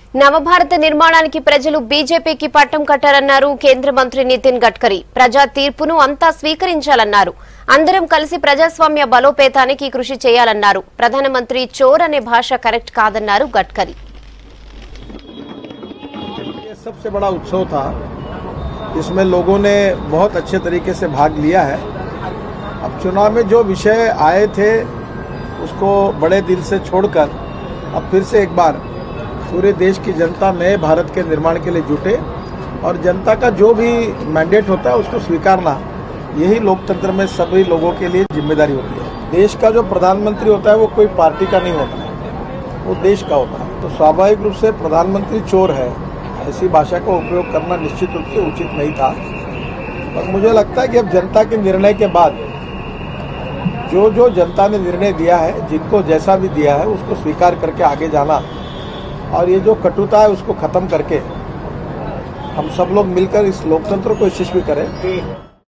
నవభారత నిర్మాణానికి ప్రజలు బీజేపీకి పట్టం కట్టారన్నారు కేంద్ర మంత్రి నితిన్ గడ్కరీ. ప్రజా తీర్పును అంతా స్వీకరించాలన్నారు. అందరం కలిసి ప్రజాస్వామ్య బలోపేతానికి కృషి చేయాలన్నారు. ప్రధానమంత్రి చోర్ అనే భాష కరెక్ట్ కాదన్నారు గడ్కరీ. सबसे बड़ा उत्सव था, इसमें लोगों ने बहुत अच्छे तरीके से भाग लिया है। अब चुनाव में जो विषय आए थे उसको बड़े दिल से छोड़कर अब फिर से एक बार पूरे देश की जनता नए भारत के निर्माण के लिए जुटे और जनता का जो भी मैंडेट होता है उसको स्वीकारना, यही लोकतंत्र में सभी लोगों के लिए जिम्मेदारी होती है। देश का जो प्रधानमंत्री होता है वो कोई पार्टी का नहीं होता है, वो देश का होता है। तो स्वाभाविक रूप से प्रधानमंत्री चोर है, ऐसी भाषा का उपयोग करना निश्चित रूप से उचित नहीं था। और मुझे लगता है कि अब जनता के निर्णय के बाद जो जनता ने निर्णय दिया है, जिनको जैसा भी दिया है उसको स्वीकार करके आगे जाना और ये जो कटुता है उसको खत्म करके हम सब लोग मिलकर इस लोकतंत्र को यशस्वी करें।